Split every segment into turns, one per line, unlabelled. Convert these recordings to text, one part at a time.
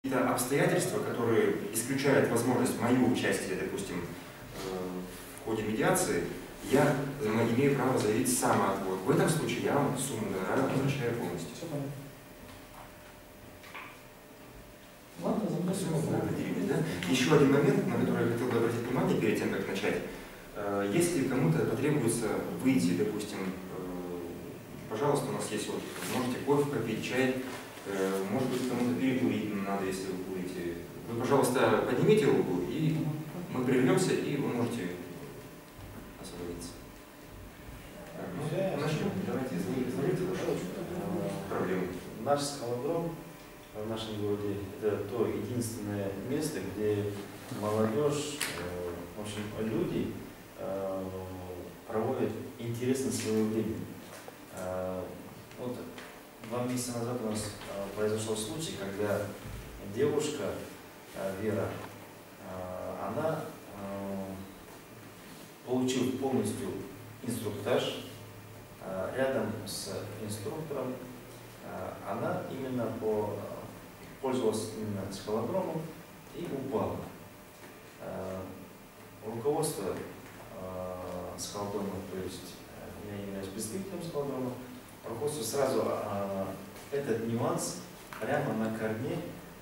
какие-то обстоятельства, которые исключают возможность моего участия, допустим, в ходе медиации, я имею право заявить самоотвод. В этом случае я вам сумму гонорара возвращаю полностью.
Все понятно. Ладно,
Да? Еще один момент, на который я хотел бы обратить внимание перед тем, как начать. Если кому-то потребуется выйти, допустим, пожалуйста, у нас есть вот, можете кофе попить, чай, может быть, кому-то перекурить надо, если вы курите. Вы, пожалуйста, поднимите руку, и мы прервемся, и вы можете освободиться. Начнем. Давайте изложите вашу проблему.
Наш скалодром в нашем городе – это то единственное место, где молодежь, в общем, люди проводят интересно свое время. Вот 2 месяца назад у нас произошел случай, когда девушка Вера, она, получив полностью инструктаж, рядом с инструктором, она именно пользовалась именно скалодромом и упала. Руководство скалодрома, то есть я являюсь представителем скалодрома, руководство сразу этот нюанс прямо на корне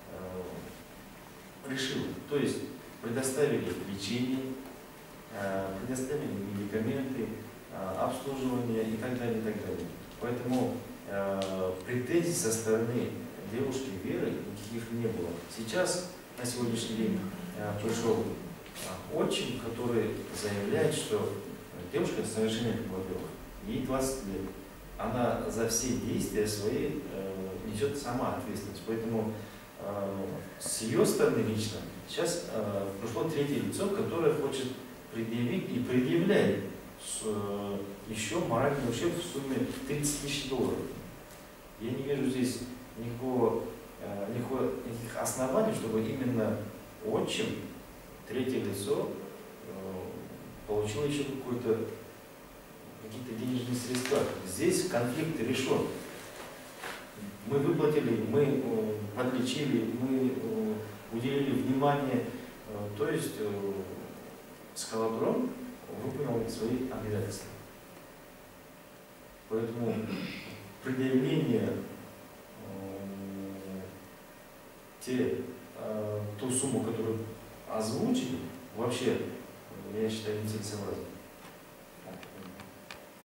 решило. То есть предоставили лечение, предоставили медикаменты, обслуживание и так далее, и так далее. Поэтому претензий со стороны девушки Веры никаких не было. Сейчас, на сегодняшний день, пришел отчим, который заявляет, что девушка совершеннолетняя, во-первых, ей 20 лет. Она за все действия свои несет сама ответственность. Поэтому с ее стороны лично сейчас пришло третье лицо, которое хочет предъявить и предъявляет еще моральный ущерб в сумме $30 000. Я не вижу здесь никаких оснований, чтобы именно отчим, третье лицо, получило еще какие-то денежные средства. Здесь конфликт решен. Мы выплатили, мы подлечили, мы уделили внимание. То есть скалодром выполнил свои обязательства. Поэтому предъявление ту сумму, которую озвучили, вообще, я считаю, нецелесообразно.